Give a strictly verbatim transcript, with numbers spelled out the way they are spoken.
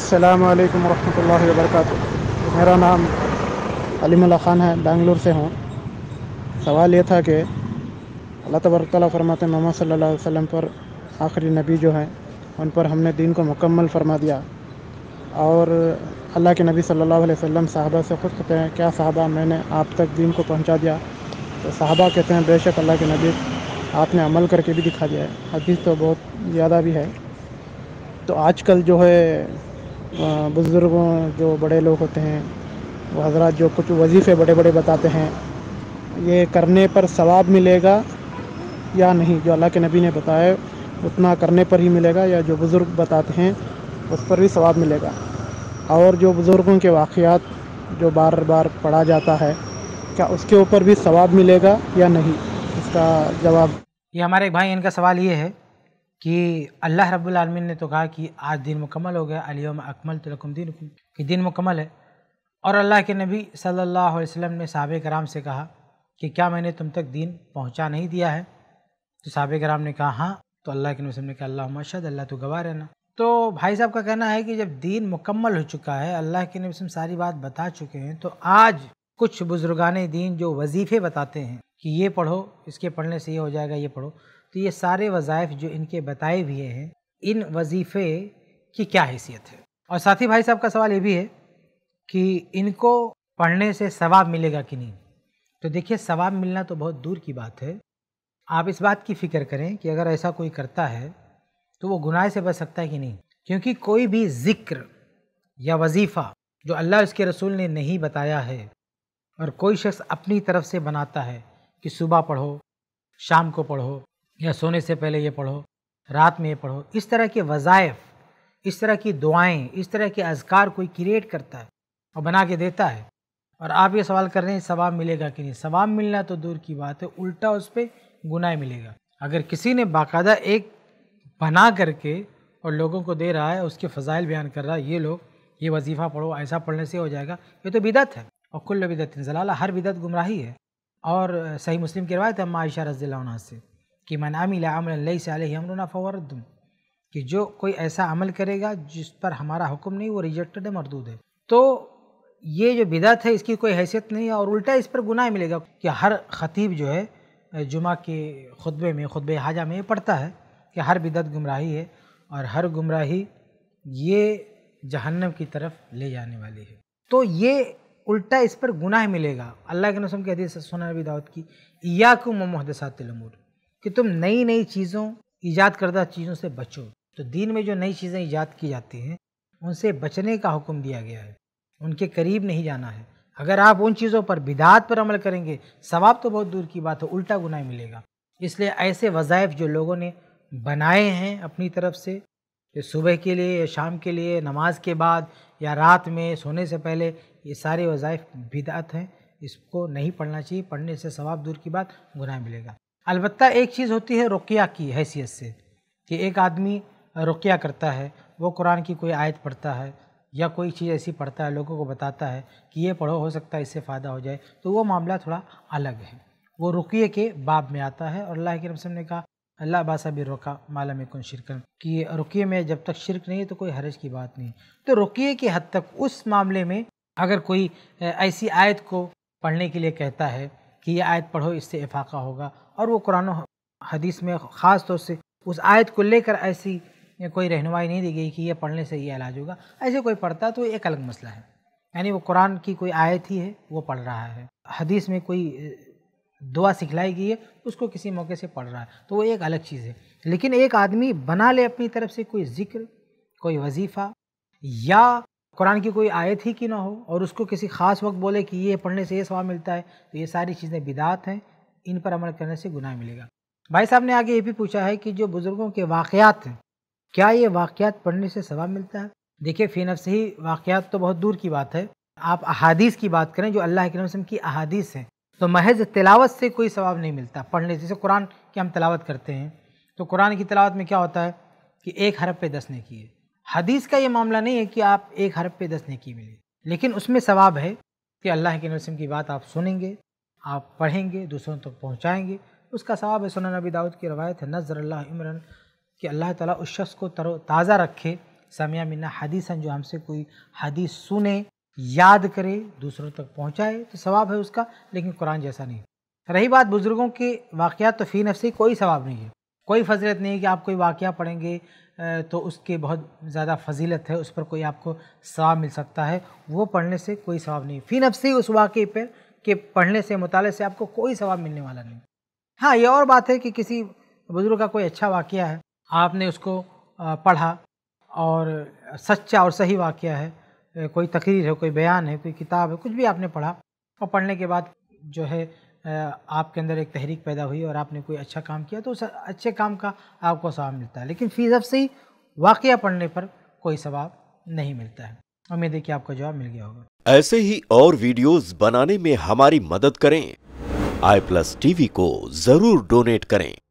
अस्सलामु अलैकुम वरहमतुल्लाहि वबरकातुह। मेरा नाम अलीमुल्ला ख़ान है, बेंगलुरु से हूँ। सवाल ये था कि अल्लाह तबारक तआला फरमाते हैं मोहम्मद सल्लल्लाहु अलैहि वसल्लम पर आखिरी नबी जो हैं उन पर हमने दीन को मुकम्मल फरमा दिया, और अल्लाह के नबी सल्लल्लाहु अलैहि वसल्लम साहबा से खुद कहते हैं, क्या साहबा मैंने आप तक दीन को पहुँचा दिया? तो साहबा कहते हैं, बेशक अल्लाह के नबी आपने अमल करके भी दिखा दिया है। हदीस तो बहुत ज़्यादा भी है। तो आजकल जो है बुज़ुर्गों जो बड़े लोग होते हैं वो हज़रात जो कुछ वजीफ़े बड़े बड़े बताते हैं, ये करने पर सवाब मिलेगा या नहीं? जो अल्लाह के नबी ने बताया उतना करने पर ही मिलेगा, या जो बुज़ुर्ग बताते हैं उस पर भी सवाब मिलेगा? और जो बुज़ुर्गों के वाक़यात जो बार बार पढ़ा जाता है, क्या उसके ऊपर भी सवाब मिलेगा या नहीं? इसका जवाब। ये हमारे एक भाई, इनका सवाल ये है कि अल्लाह रब्बुल आलमीन ने तो कहा कि आज दिन मुकम्मल हो गया, अल-यौम अकमलतु लकुम दीनकुम, कि दिन मुकम्मल है। और अल्लाह के नबी सल्लल्लाहु अलैहि वसल्लम ने सहाबे कराम से कहा कि क्या मैंने तुम तक दीन पहुंचा नहीं दिया है? तो सहाबे कराम ने कहा हाँ। तो अल्लाह के नबी ने कहा अल्लाहुम्मा अशहद, अल्लाह तो गवाह रहना। तो भाई साहब का कहना है कि जब दीन मुकम्मल हो चुका है, अल्लाह के नबी सारी बात बता चुके हैं, तो आज कुछ बुजुर्गाने दीन जो वजीफ़े बताते हैं कि ये पढ़ो, इसके पढ़ने से ये हो जाएगा, ये पढ़ो, तो ये सारे वज़ाइफ जो इनके बताए हुए हैं, इन वजीफ़े की क्या हैसियत है? और साथ ही भाई साहब का सवाल ये भी है कि इनको पढ़ने से सवाब मिलेगा कि नहीं? तो देखिए, सवाब मिलना तो बहुत दूर की बात है। आप इस बात की फ़िक्र करें कि अगर ऐसा कोई करता है तो वो गुनाह से बच सकता है कि नहीं, क्योंकि कोई भी ज़िक्र या वजीफ़ा जो अल्लाह उसके रसूल ने नहीं बताया है और कोई शख्स अपनी तरफ से बनाता है कि सुबह पढ़ो, शाम को पढ़ो, या सोने से पहले ये पढ़ो, रात में ये पढ़ो, इस तरह के वज़ाइफ, इस तरह की दुआएं, इस तरह के अज़कार कोई क्रिएट करता है और बना के देता है, और आप ये सवाल कर रहे हैं सवाब मिलेगा कि नहीं? सवाब मिलना तो दूर की बात है, उल्टा उस पर गुनाह मिलेगा। अगर किसी ने बाकायदा एक बना करके और लोगों को दे रहा है, उसके फ़ज़ाइल बयान कर रहा है, ये लोग ये वजीफ़ा पढ़ो, ऐसा पढ़ने से हो जाएगा, ये तो बिदअत है। और कुल्लु बिदअतिन ज़लाला, हर बिदअत गुमराही है। और सही मुस्लिम की रिवायत है अम्मा आयशा रज़ियल्लाहु अन्हा से कि मन अमिला अमलन लैसा अलैहि अमरुना फहुव रद्दुन, कि जो कोई ऐसा अमल करेगा जिस पर हमारा हुक्म नहीं, वो रिजेक्टेड है, मरदूद है। तो ये जो बिदअत है इसकी कोई हैसियत नहीं है, और उल्टा इस पर गुनाह मिलेगा कि हर ख़तीब जो है जुमा के खुतबे में, खुतबे हाजा में पढ़ता है कि हर बिदअत गुमराही है और हर गुमराही ये जहन्नम की तरफ ले जाने वाली है। तो ये उल्टा इस पर गुनाह मिलेगा। अल्लाह के नबी की हदीस सुनन नबी दाऊद की, इय्याकुम व मुहदसातिल उमूर, कि तुम नई नई चीज़ों, ईजाद करदा चीज़ों से बचो। तो दीन में जो नई चीज़ें ईजाद की जाती हैं उनसे बचने का हुक्म दिया गया है, उनके करीब नहीं जाना है। अगर आप उन चीज़ों पर, बिदात पर अमल करेंगे, सवाब तो बहुत दूर की बात है, उल्टा गुनाह मिलेगा। इसलिए ऐसे वज़ाइफ जो लोगों ने बनाए हैं अपनी तरफ से, कि सुबह के लिए या शाम के लिए, नमाज के बाद या रात में सोने से पहले, ये सारे वज़ाइफ बिदअत हैं, इसको नहीं पढ़ना चाहिए। पढ़ने से सवाब दूर की बात, गुनाह मिलेगा। अलबत्ता एक चीज़ होती है रुक़या की हैसियत से, कि एक आदमी रुक़या करता है, वो कुरान की कोई आयत पढ़ता है या कोई चीज़ ऐसी पढ़ता है, लोगों को बताता है कि ये पढ़ो, हो सकता है इससे फ़ायदा हो जाए, तो वो मामला थोड़ा अलग है, वो रुक़ये के बाब में आता है। और अल्लाह के रसूल ने कहा अल्लाह बासा भी रोका माला में कौन शिरकन, कि रुक़ये में जब तक शिरक नहीं है तो कोई हरज की बात नहीं। तो रुक़ये की हद तक उस मामले में अगर कोई ऐसी आयत को पढ़ने के लिए कहता है कि ये आयत पढ़ो, इससे इफाक़ा होगा, और वो कुरान हदीस में ख़ास तौर से उस आयत को लेकर ऐसी कोई रहनुमाई नहीं दी गई कि ये पढ़ने से ये इलाज होगा, ऐसे कोई पढ़ता तो एक अलग मसला है। यानी वो कुरान की कोई आयत ही है, वो पढ़ रहा है, हदीस में कोई दुआ सिखलाई गई है, उसको किसी मौके से पढ़ रहा है, तो वो एक अलग चीज़ है। लेकिन एक आदमी बना ले अपनी तरफ से कोई ज़िक्र, कोई वजीफ़ा, या कुरान की कोई आयत ही की ना हो, और उसको किसी ख़ास वक्त बोले कि ये पढ़ने से ये सवाब मिलता है, तो ये सारी चीज़ें बिदात हैं, इन पर अमल करने से गुनाह मिलेगा। भाई साहब ने आगे ये भी पूछा है कि जो बुज़ुर्गों के वाक़यात हैं, क्या ये वाक़यात पढ़ने से सवाब मिलता है? देखिए, फ़ी नफ़्स ही वाक़यात तो बहुत दूर की बात है। आप अहादीस की बात करें, जो अल्लाह के नबी की अहादीस हैं, तो महज तिलावत से कोई सवाब नहीं मिलता पढ़ने। जैसे कुरान की हम तिलावत करते हैं, तो कुरान की तिलावत में क्या होता है कि एक हरफ पे दस नेकी है। हदीस का ये मामला नहीं है कि आप एक हरफ पे दस नेकी मिले, लेकिन उसमें सवाब है कि अल्लाह के नबी की बात आप सुनेंगे, आप पढ़ेंगे, दूसरों तक पहुँचाएँगे, उसका सवाब है। सुनन नबी दाऊद की रवायत है, नज़र अल्लाह इमरन, कि अल्लाह ताला उस शख्स को तरो ताज़ा रखे سمع منا حدیثاً، جو ہم سے کوئی حدیث سنے، یاد کرے، دوسروں تک پہنچائے تو ثواب ہے اس کا، لیکن قرآن جیسا نہیں۔ رہی بات بزرگوں کے واقعات، تو فی نفسی کوئی ثواب نہیں ہے، کوئی فضیلت نہیں ہے کہ آپ کوئی واقعہ پڑھیں گے تو اس کے بہت زیادہ فضیلت ہے، اس پر کوئی آپ کو ثواب مل سکتا ہے، وہ پڑھنے سے کوئی ثواب نہیں۔ فی نفسی اس واقعے پہ کہ پڑھنے سے، مطالعے سے آپ کو کوئی ثواب ملنے والا نہیں۔ ہاں یہ اور بات ہے کہ کسی بزرگ کا کوئی اچھا واقعہ ہے، آپ نے اس کو پڑھا اور سچا اور صحیح واقعہ ہے، کوئی تقریر ہے، کوئی بیان ہے، کوئی کتاب ہے، کچھ بھی آپ نے پڑھا اور پڑھنے کے بعد جو ہے آپ کے اندر ایک تحریک پیدا ہوئی اور آپ نے کوئی اچھا کام کیا تو اس اچھے کام کا آپ کو ثواب ملتا ہے، لیکن فی نفسی واقعہ پڑھنے پر کوئی ثواب نہیں ملتا ہے۔ امید ہے کہ آپ کو جواب مل گیا ہوگا۔ ایسے ہی اور ویڈیوز بنانے میں ہماری مدد کریں، آئی پلس ٹی وی کو ضرور ڈونیٹ کریں۔